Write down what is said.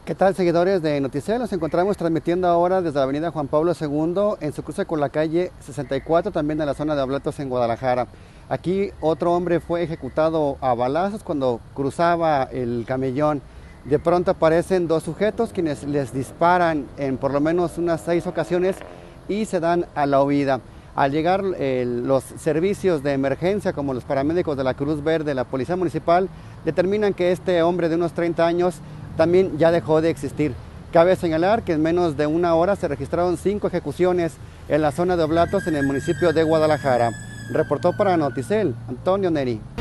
¿Qué tal, seguidores de Noticel? Nos encontramos transmitiendo ahora desde la avenida Juan Pablo II en su cruce con la calle 64, también en la zona de Oblatos en Guadalajara. Aquí otro hombre fue ejecutado a balazos cuando cruzaba el camellón. De pronto aparecen dos sujetos quienes les disparan en por lo menos unas 6 ocasiones y se dan a la huida. Al llegar los servicios de emergencia como los paramédicos de la Cruz Verde, la Policía Municipal, determinan que este hombre de unos 30 años también ya dejó de existir. Cabe señalar que en menos de una hora se registraron 5 ejecuciones en la zona de Oblatos en el municipio de Guadalajara. Reportó para Noticel, Antonio Neri.